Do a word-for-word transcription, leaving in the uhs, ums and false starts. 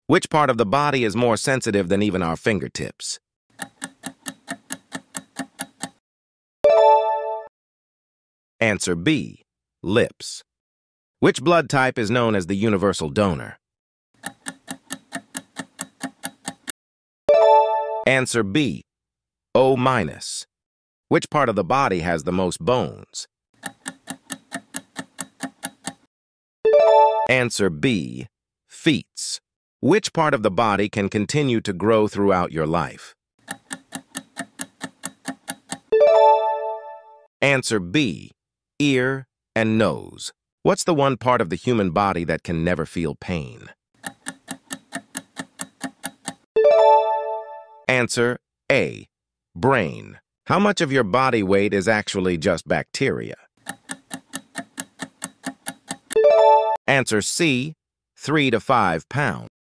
Which part of the body is more sensitive than even our fingertips? Answer B, lips. Which blood type is known as the universal donor? Answer B, O minus. Which part of the body has the most bones? Answer B, feet. Which part of the body can continue to grow throughout your life? Answer B, ear and nose. What's the one part of the human body that can never feel pain? Answer A, brain. How much of your body weight is actually just bacteria? Answer C, three to five pounds.